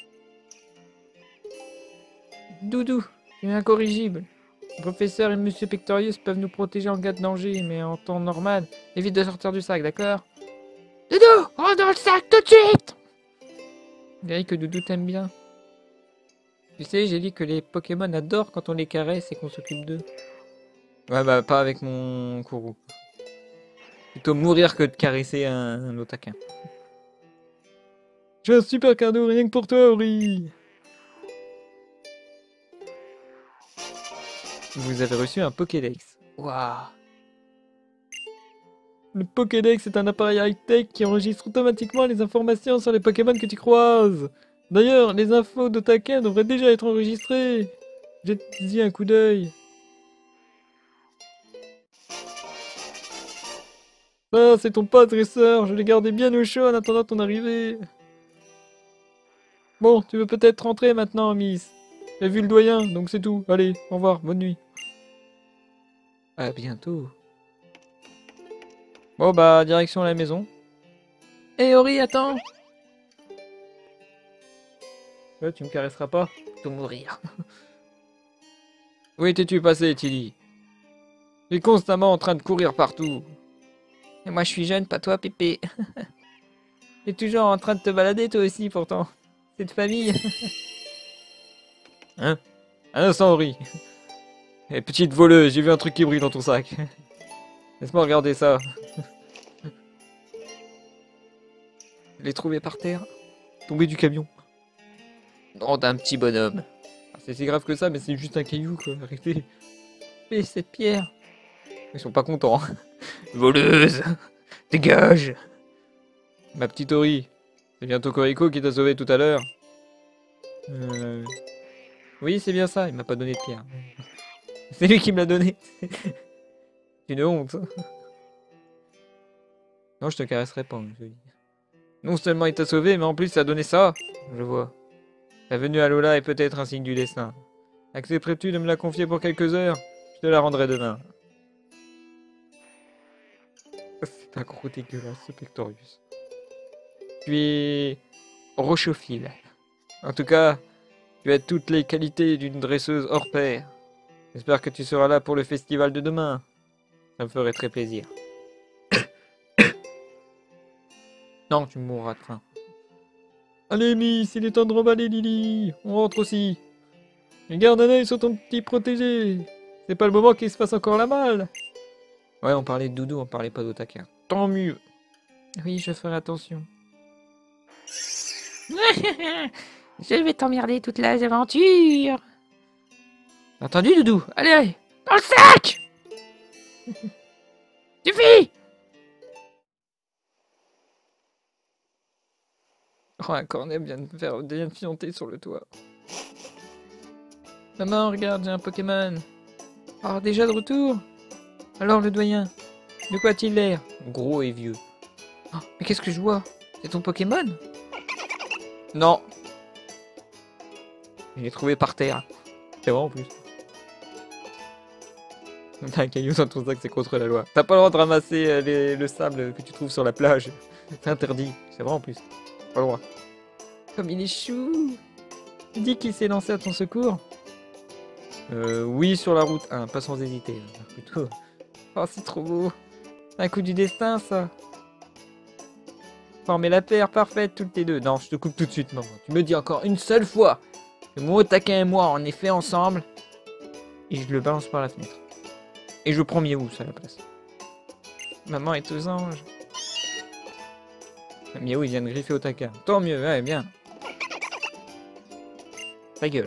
Doudou, tu es incorrigible. Le professeur et Monsieur Pectorius peuvent nous protéger en cas de danger, mais en temps normal, évite de sortir du sac, d'accord? Doudou, rentre dans le sac tout de suite! On dirait que Doudou t'aime bien. Tu sais, j'ai dit que les Pokémon adorent quand on les caresse et qu'on s'occupe d'eux. Ouais, bah pas avec mon Kourou. Plutôt mourir que de caresser un, un Otakin. J'ai un super cadeau rien que pour toi, Ori! Vous avez reçu un Pokédex. Waouh! Le Pokédex est un appareil high-tech qui enregistre automatiquement les informations sur les Pokémon que tu croises. D'ailleurs, les infos d'Otaka devraient déjà être enregistrées. Jette-y un coup d'œil. Ah, c'est ton pote, dresseur. Je l'ai gardé bien au chaud en attendant ton arrivée. Bon, tu veux peut-être rentrer maintenant, Miss. J'ai vu le doyen, donc c'est tout. Allez, au revoir, bonne nuit. À bientôt. Bon bah, direction la maison. Hé Ori, attends! Ouais, tu me caresseras pas? Tout mourir. Où étais-tu passé, Tilly? Tu es constamment en train de courir partout. Et moi je suis jeune, pas toi, Pépé. Tu es toujours en train de te balader toi aussi, pourtant. C'est de famille. Hein? Un instant, Ori. Eh, petite voleuse, j'ai vu un truc qui brille dans ton sac. Laisse-moi regarder ça. Je l'ai trouvé par terre. Tombé du camion. Oh, d'un petit bonhomme. C'est si grave que ça, mais c'est juste un caillou, quoi. Arrêtez. Et cette pierre. Ils sont pas contents. Voleuse. Dégage. Ma petite Ori. C'est bien Tokoriko qui t'a sauvé tout à l'heure. Euh... Oui, c'est bien ça. Il m'a pas donné de pierre. C'est lui qui me l'a donné. C'est une honte. Non, je te caresserai pas. Non seulement il t'a sauvé, mais en plus il t'a donné ça. Je vois. La venue à Lola est peut-être un signe du destin. Accepterais-tu de me la confier pour quelques heures? Je te la rendrai demain. C'est un gros dégueulasse, ce Pectorius. Tu es rochophile. En tout cas, tu as toutes les qualités d'une dresseuse hors pair. J'espère que tu seras là pour le festival de demain. Ça me ferait très plaisir. Non, tu mourras de faim. Allez, Miss, il est temps de remballer Lily. On rentre aussi. Et garde un œil sur ton petit protégé. C'est pas le moment qu'il se fasse encore la malle. Ouais, on parlait de Doudou, on parlait pas d'Otaka. Tant mieux. Oui, je ferai attention. Je vais t'emmerder toute la aventure. T'as entendu, Doudou? Allez, allez, dans le sac. Suffit. Oh, un cornet vient de faire vient de fianter sur le toit. Maman, regarde, j'ai un Pokémon. Oh, déjà de retour? Alors, le doyen, de quoi a-t-il l'air? Gros et vieux. Oh, mais qu'est-ce que je vois? C'est ton Pokémon? Non. Je l'ai trouvé par terre. C'est vrai en plus. T'as un caillou dans ton sac, c'est contre la loi. T'as pas le droit de ramasser euh, les, le sable que tu trouves sur la plage. C'est interdit. C'est vrai en plus. Pas le droit. Comme il est chou. Tu dis qu'il s'est lancé à ton secours? Euh, oui, sur la route un, pas sans hésiter. Plutôt. Oh, c'est trop beau. C'est un coup du destin, ça. Former la paire parfaite, toutes les deux. Non, je te coupe tout de suite, maman. Tu me dis encore une seule fois que mon Otaka et moi, on est fait ensemble. Et je le balance par la fenêtre. Et je prends Miaou à la place. Maman est aux anges. Miaou, il vient de griffer Otaka. Tant mieux, ouais, bien. Ta gueule.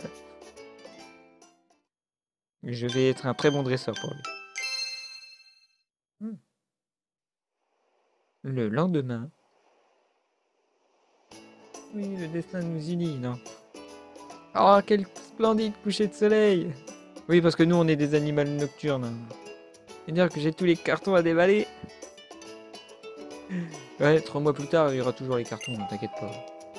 Je vais être un très bon dresseur pour lui. Hmm. Le lendemain. Oui, le destin nous unit, non? Oh, quel splendide coucher de soleil! Oui, parce que nous, on est des animaux nocturnes. C'est-à-dire que j'ai tous les cartons à déballer. Ouais, trois mois plus tard, il y aura toujours les cartons, ne t'inquiète pas.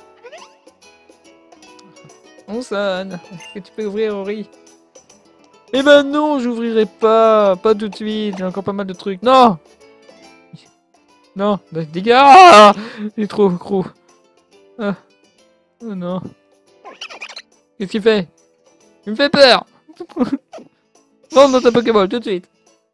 On sonne. Est-ce que tu peux ouvrir, Ori? Eh ben non, j'ouvrirai pas. Pas tout de suite, j'ai encore pas mal de trucs. Non! Non, dégage! Ah, il est trop gros. Ah. Oh non. Qu'est-ce qu'il fait? Il me fait peur! Rentre dans ta Pokéball, tout de suite!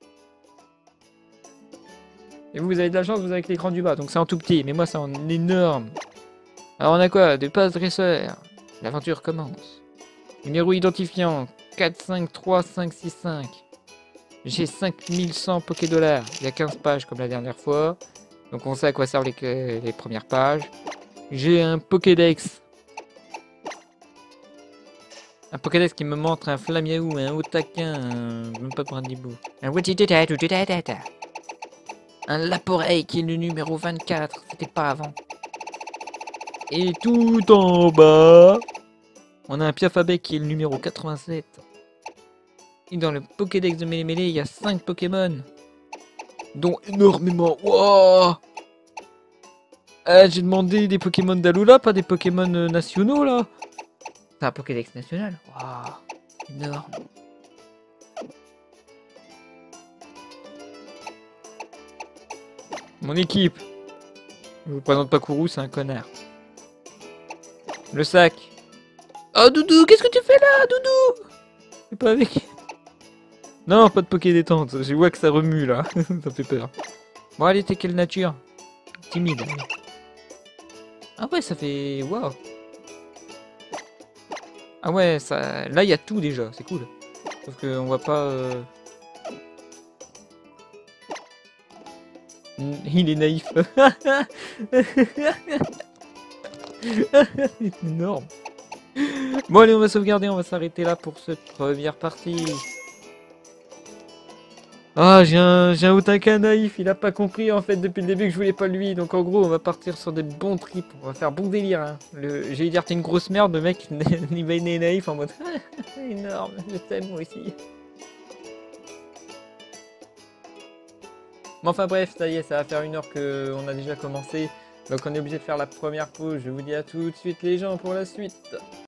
Et vous, vous avez de la chance, vous avez avec l'écran du bas, donc c'est en tout petit, mais moi c'est en énorme. Alors on a quoi? Des passes dresseurs. L'aventure commence. Numéro identifiant quatre cinq trois cinq six cinq. J'ai cinq mille cent Pokédollars. Il y a quinze pages comme la dernière fois. Donc on sait à quoi servent les, les premières pages. J'ai un Pokédex. Un Pokédex qui me montre un Flamiaou, un Otaka, un... même pas de Brindibou. Un Wetitata ou Tata. Un Laporeille qui est le numéro vingt-quatre. C'était pas avant. Et tout en bas, on a un Piafabec qui est le numéro quatre-vingt-sept. Et dans le Pokédex de Mélémélé, il y a cinq Pokémon. Dont énormément. Wow, euh, j'ai demandé des Pokémon d'Alola, pas des Pokémon euh, nationaux là. C'est un Pokédex national. Waouh, énorme. Mon équipe. Je vous présente pas Kourou, c'est un connard. Le sac. Oh Doudou, qu'est-ce que tu fais là, Doudou? C'est pas avec. Non, pas de Poké détente. Je vois que ça remue là. Ça fait peur. Bon, allez, t'es quelle nature? Timide. Ah ouais, ça fait. Waouh. Ah ouais, ça. Là, il y a tout déjà. C'est cool. Sauf qu'on voit pas. Euh... Il est naïf. C'est énorme. Bon allez, on va sauvegarder, on va s'arrêter là pour cette première partie. Ah, j'ai un, j'ai un Otaka naïf, il a pas compris en fait depuis le début que je voulais pas lui. Donc en gros, on va partir sur des bons trips, on va faire bon délire. Hein. Le, j'ai dire t'es une grosse merde, le mec il va être naïf en mode énorme, je t'aime moi aussi. Mais enfin bref, ça y est, ça va faire une heure qu'on a déjà commencé. Donc on est obligé de faire la première pause. Je vous dis à tout de suite les gens pour la suite.